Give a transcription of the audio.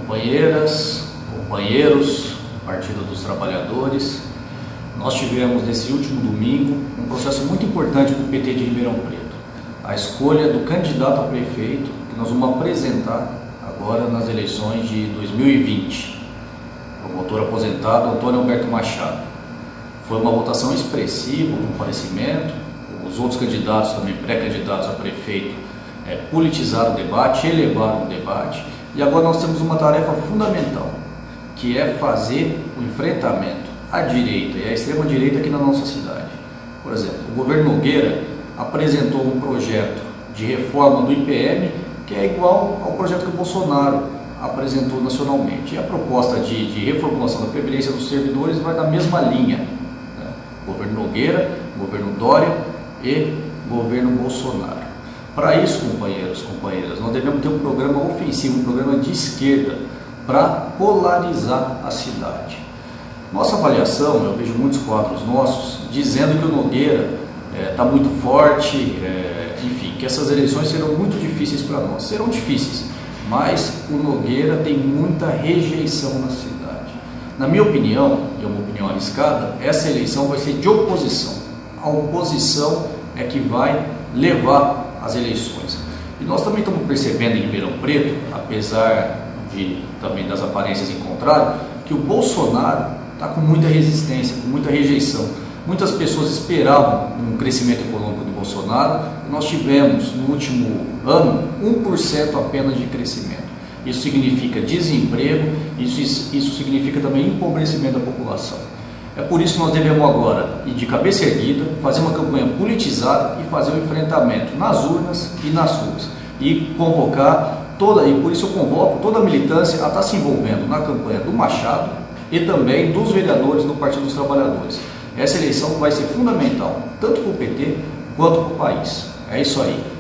Companheiras, companheiros, Partido dos Trabalhadores, nós tivemos nesse último domingo um processo muito importante para o PT de Ribeirão Preto. A escolha do candidato a prefeito que nós vamos apresentar agora nas eleições de 2020. Promotor aposentado Antônio Alberto Machado. Foi uma votação expressiva, um comparecimento. Os outros candidatos, também pré-candidatos a prefeito, politizaram o debate, elevaram o debate. E agora nós temos uma tarefa fundamental, que é fazer o enfrentamento à direita e à extrema-direita aqui na nossa cidade. Por exemplo, o governo Nogueira apresentou um projeto de reforma do IPM que é igual ao projeto que o Bolsonaro apresentou nacionalmente. E a proposta de reformulação da Previdência dos servidores vai na mesma linha, né? Governo Nogueira, governo Dória e governo Bolsonaro. Para isso, companheiros, companheiras, nós devemos ter um programa ofensivo, um programa de esquerda para polarizar a cidade. Nossa avaliação, eu vejo muitos quadros nossos dizendo que o Nogueira está muito forte, enfim, que essas eleições serão muito difíceis para nós. Serão difíceis, mas o Nogueira tem muita rejeição na cidade. Na minha opinião, e é uma opinião arriscada, essa eleição vai ser de oposição. A oposição é que vai levar as eleições. E nós também estamos percebendo em Ribeirão Preto, apesar também das aparências em contrário, que o Bolsonaro está com muita resistência, com muita rejeição. Muitas pessoas esperavam um crescimento econômico do Bolsonaro e nós tivemos no último ano 1% apenas de crescimento. Isso significa desemprego, isso significa também empobrecimento da população. É por isso que nós devemos agora ir de cabeça erguida, fazer uma campanha politizada e fazer um enfrentamento nas urnas e nas ruas. E convocar e por isso eu convoco toda a militância a estar se envolvendo na campanha do Machado e também dos vereadores do Partido dos Trabalhadores. Essa eleição vai ser fundamental, tanto para o PT quanto para o país. É isso aí.